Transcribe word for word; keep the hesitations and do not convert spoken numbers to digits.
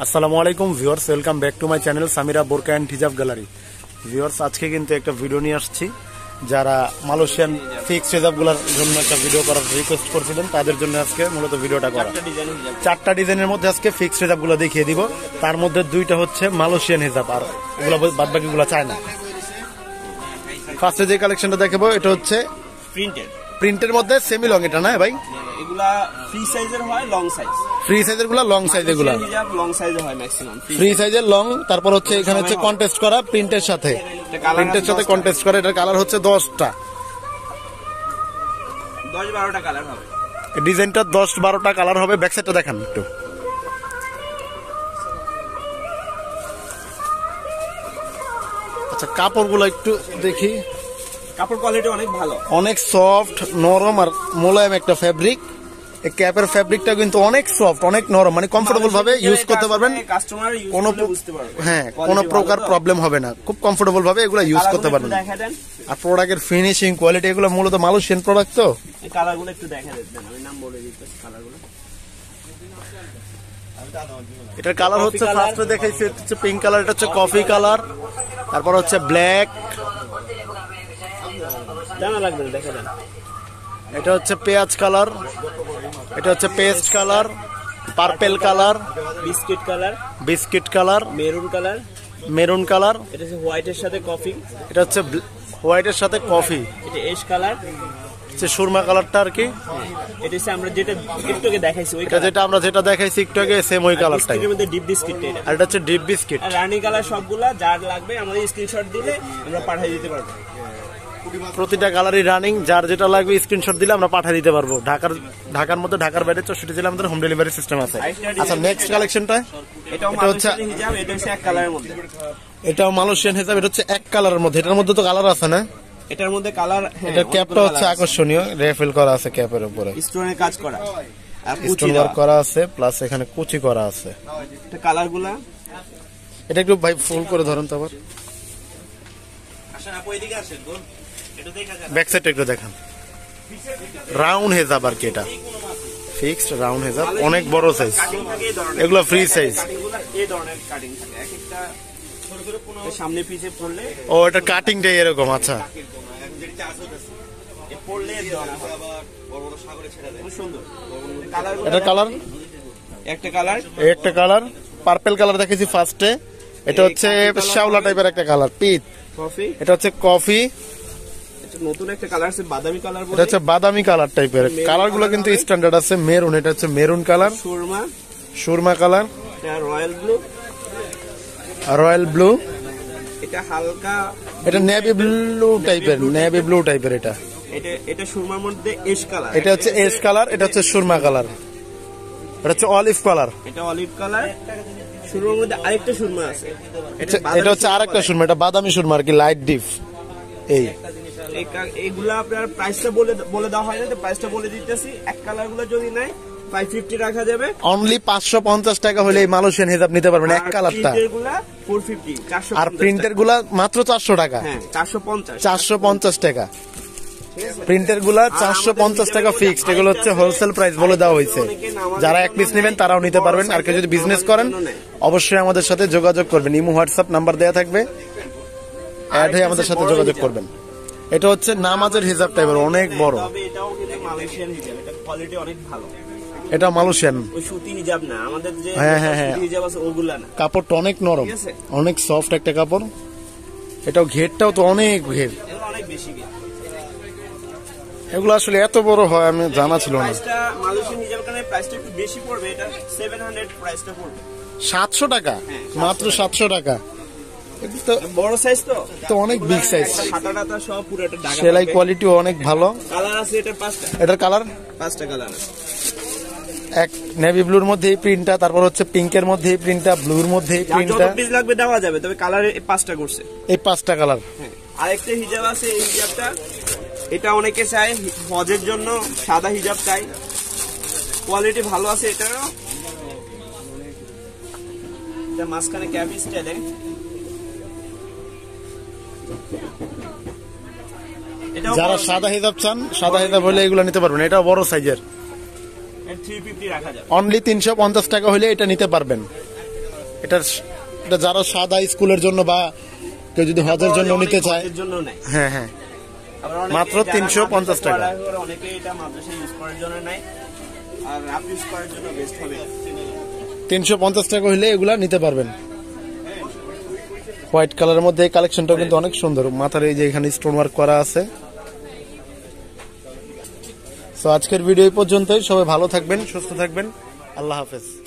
আসসালামু আলাইকুম viewers, welcome back to my channel Samira বোরকা এন্ড হিজাব গ্যালারি। ভিউয়ার্স, আজকে কিন্তু একটা ভিডিও নিয়ে আসছি। যারা মালয়েশিয়ান ফিক্সড হিজাবগুলোর জন্য একটা ভিডিও করার রিকোয়েস্ট করছিলেন, তাদের জন্য আজকে মূলত ভিডিওটা করা। চারটা ডিজাইনের মধ্যে আজকে ফিক্সড হিজাবগুলো দেখিয়ে দিব। তার মধ্যে দুইটা হচ্ছে মালয়েশিয়ান হিজাব, আর ওগুলো বাদ বাকিগুলো চায় না। ফার্স্টে যে কালেকশনটা দেখাবো এটা হচ্ছে প্রিন্টেড প্রিন্টের মধ্যে সেমি লং। এটা না ভাই, এগুলা ফ্রি সাইজের হয়, লং সাইজ ফ্রি সাইজের গুলা লং সাইজ, এগুলা হিজাব লং সাইজে হয় ম্যাক্সিমাম ফ্রি সাইজের লং। তারপর হচ্ছে এখানে হচ্ছে কন্টেস্ট করা প্রিন্টের সাথে, প্রিন্টের সাথে কন্টেস্ট করা। এটার কালার হচ্ছে দশটা, দশ বারোটা কালার হবে। ডিজাইনটা দশ বারোটা কালার হবে। ব্যাক সাইডটা দেখান একটু। আচ্ছা, কাপড়গুলো একটু দেখি। কাপড় কোয়ালিটি অনেক ভালো, অনেক সফট, নরম আর মোলায়েম একটা ফ্যাব্রিক। এই ক্যাপের ফ্যাব্রিকটা কিন্তু অনেক সফট, অনেক নরম, মানে কমফোর্টেবল ভাবে ইউজ করতে পারবেন। কাস্টমার ইউজ করলে বুঝতে পারবে, হ্যাঁ, কোনো প্রকার প্রবলেম হবে না। খুব কমফোর্টেবল ভাবে এগুলো ইউজ করতে পারবেন। আর প্রোডাক্টের ফিনিশিং কোয়ালিটি, এগুলো মূলত মালয়েশিয়ান প্রোডাক্ট। তো এই কালারগুলো একটু দেখা দেন, আমি নাম বলে দিতে। কালারগুলো, এটার কালার হচ্ছে ফার্স্টে দেখাইছি হচ্ছে পিঙ্ক কালার, এটা হচ্ছে কফি কালার, তারপর হচ্ছে ব্ল্যাক, জানা লাগবে দেখা দেন। এটা হচ্ছে পেঁয়াজ কালার, এটা হচ্ছে paste colour, purple colour, biscuit colour, biscuit colour, maroon colour, maroon colour, এটা হচ্ছে হোয়াইটের সাথে কফি, এটা হচ্ছে হোয়াইটের সাথে কফি, এটা এশ কালার, হচ্ছে সুরমা কালারটা আর কি। এটা হচ্ছে আমরা যেটা একটু আগে দেখাইছি, ওই এটা যেটা আমরা যেটা দেখাইছি একটু আগে সেম ওই কালারটাই। এর মধ্যে ডিপ বিস্কিট, এটা আর এটা হচ্ছে ডিপ বিস্কিট। আর রানী কালার সবগুলা যার লাগবে আমাদের স্ক্রিনশট দিলে আমরা পাঠিয়ে দিতে পারবো। প্রতিটা কালারই রানিং, যার যেটা লাগবে স্ক্রিনশট দিলে আমরা পাঠিয়ে দিতে পারবো। ঢাকার ঢাকার মধ্যে ঢাকার বাইরে চৌষট্টি জেলা আমাদের হোম ডেলিভারি সিস্টেম আছে। আচ্ছা, নেক্সট কালেকশনটা এটা হচ্ছে হিজাব, এটা হচ্ছে এক কালারের মধ্যে। এটাও মালয়েশিয়ান হিজাব, এটা হচ্ছে এক কালারের মধ্যে। এটার মধ্যে তো কালার আছে না? এটার মধ্যে কালার, এটা ক্যাপটা হচ্ছে আকর্ষণীয়, রেফিল করা আছে ক্যাপের উপরে, স্টোনের কাজ করা, আর স্টোন ওয়ার্ক করা আছে, প্লাস এখানে কুচি করা আছে। এটা কালারগুলা, এটা একটু ভাই ফুল করে ধরেন তো আবার। আসেন আপু এদিকে আসেন, বোন এটা দেখা যান। ব্যাক সাইডটা একটু দেখান। রাউন্ড হিজাব আর কি, এটা ফিক্সড রাউন্ড হিজাব, অনেক বড় সাইজ। এগুলো ফ্রি সাইজ, এই ধরনের কাটিং থাকে, এক একটা ছোট ছোট কোনো সামনে পিছে পড়লে। ও, এটা কাটিংটাই এরকম। আচ্ছা, এই পড়লে ধরা হয়, আবার বড় বড় সাগরে ছেড়ে দেয়, খুব সুন্দর কালার। এটা কালার, একটা কালার, একটা কালার পার্পল কালার দেখেছি ফার্স্টে। এটা হচ্ছে শ্যাওলা টাইপের একটা কালার, পিচ কফি। এটা হচ্ছে কফি। নতুন একটা কালার আছে বাদামি কালার, এটা হচ্ছে বাদামি কালার টাইপের। কালারগুলো কিন্তু স্ট্যান্ডার্ড আছে। মেরুন, এটা হচ্ছে মেরুন কালার, সুরমা, সুরমা কালার, এটা রয়্যাল ব্লু, রয়্যাল ব্লু, এটা হালকা, এটা নেভি ব্লু টাইপের, নেভি ব্লু টাইপের। এটা এটা এটা সুরমার মধ্যে এশ কালার, এটা হচ্ছে এশ কালার, এটা হচ্ছে সুরমা কালার, এটা হচ্ছে অলিভ কালার, এটা অলিভ কালার। সুরমার মধ্যে আরেকটা সুরমা আছে, এটা হচ্ছে আরেকটা সুরমা, এটা বাদামি সুরমা আর কি, লাইট ডিপ। এই এইগুলা আপনার প্রাইসটা বলে বলে দেওয়া হয় না, তো প্রাইসটা বলে দিতেছি। এক কালার গুলো যদি নাই পাঁচশো পঞ্চাশ রাখা যাবে, অনলি পাঁচশো পঞ্চাশ টাকা হলে এই মালয়েশিয়ান হিজাব নিতে পারবেন এক কালারটা। আর প্রিন্টের গুলা মাত্র চারশো টাকা, চারশো পঞ্চাশ চারশো পঞ্চাশ টাকা প্রিন্টের গুলা, চারশো পঞ্চাশ টাকা ফিক্সড। এগুলো হচ্ছে হোলসেল প্রাইস বলে দেওয়া হয়েছে। যারা এক পিস নেবেন তারাও নিতে পারবেন। আর কেউ যদি বিজনেস করেন অবশ্যই আমাদের সাথে যোগাযোগ করবেন। ইমো হোয়াটসঅ্যাপ নাম্বার দেওয়া থাকবে, অ্যাড হয়ে আমাদের সাথে যোগাযোগ করবেন। এটা হচ্ছে নামাজের হিজাব টাইপের, অনেক বড়। এটাও কিন্তু মালয়েশিয়ান হিজাব, এটা কোয়ালিটি অনেক ভালো। এটা মালয়েশিয়ান, ওই সুতি হিজাব না, আমাদের যে হ্যাঁ হ্যাঁ হ্যাঁ হিজাব আছে ওগুলা না। কাপড়টা অনেক নরম, অনেক সফট একটা কাপড়। এটাও ঘেরটাও তো অনেক ঘের, অনেক বেশি ঘের। এগুলো আসলে এত বড় হয় আমি জানা ছিল না। প্রাইসটা মালয়েশিয়ান হিজাবের কারণে প্রাইসটা একটু বেশি পড়বে, এটা সাতশো প্রাইসটা পড়বে। সাতশো টাকা মাত্র, সাতশো টাকা। বড় সাইজ তো, তো অনেক বিগ সাইজ। হাতাটা সব পুরোটা ঢাকা, সেলাই কোয়ালিটি অনেক ভালো। কালার আছে এটা পাঁচটা, এটার কালার পাঁচটা কালার আছে। এক নেভি ব্লুর মধ্যে এই প্রিন্টটা, তারপর হচ্ছে পিঙ্কের মধ্যে এই প্রিন্টটা, ব্লুর মধ্যে এই প্রিন্টটা। যত পিস লাগবে দেওয়া যাবে, তবে কালার এই পাঁচটা করছে, এই পাঁচটা কালার। হ্যাঁ, আরেকটা হিজাব আছে, এই হিজাবটা এটা অনেকে চায় হজের জন্য, সাদা হিজাব চাই, কোয়ালিটি ভালো আছে এটারও। এটা মাঝখানে ক্যাপ স্টাইলে, যারা সাদা হিজাব চান, সাদা হিজাব হলে এগুলো নিতে পারবেন। এটা বড় সাইজের, তিনশো পঞ্চাশ রাখা যাবে, অনলি তিনশো পঞ্চাশ টাকা হলে এটা নিতে পারবেন। এটা এটা যারা সাদা স্কুলের জন্য বা কেউ যদি হজের জন্য নিতে চায়, হজের জন্য নেয়। হ্যাঁ হ্যাঁ, আবার অনেকে মাত্র যারা তিনশো পঞ্চাশ মাদ্রাসায় টাকা। পড়ায়, অনেকে এটা মাদ্রাসায় ইউজ করার জন্য নেয়, আর রাফ ইউজ করার জন্য বেস্ট হবে। তিনশো পঞ্চাশ টাকা হইলে এগুলা নিতে পারবেন। হোয়াইট কালারের মধ্যে এই কালেকশনটাও কিন্তু অনেক সুন্দর, মাথার এই যে এখানে স্টোন ওয়ার্ক করা আছে। তো আজকের ভিডিও এই পর্যন্তই, সবাই ভালো থাকবেন, সুস্থ থাকবেন, আল্লাহ হাফেজ।